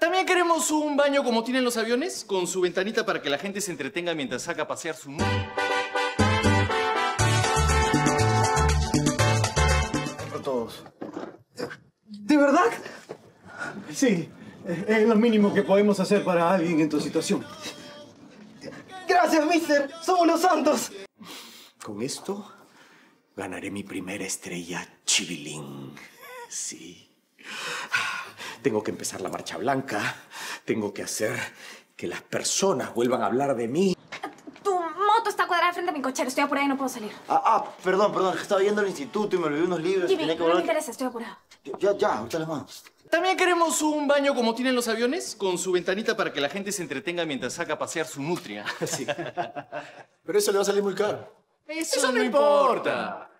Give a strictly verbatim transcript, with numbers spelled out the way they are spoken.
También queremos un baño como tienen los aviones, con su ventanita para que la gente se entretenga mientras saca a pasear su nube. Para todos. ¿De verdad? Sí, es lo mínimo que podemos hacer para alguien en tu situación. Gracias, mister. Somos los santos. Con esto ganaré mi primera estrella chivilín. Sí. Tengo que empezar la marcha blanca. Tengo que hacer que las personas vuelvan a hablar de mí. Tu moto está cuadrada frente a mi cochero. Estoy apurada y no puedo salir. Ah, ah, perdón, perdón. Estaba yendo al instituto y me olvidé unos libros. Jimmy, Tenía que no me volver. interesa. Estoy apurada. Ya, ya, ahorita les mando. También queremos un baño como tienen los aviones, con su ventanita para que la gente se entretenga mientras saca a pasear su nutria. Sí. Pero eso le va a salir muy caro. Eso, Eso no importa.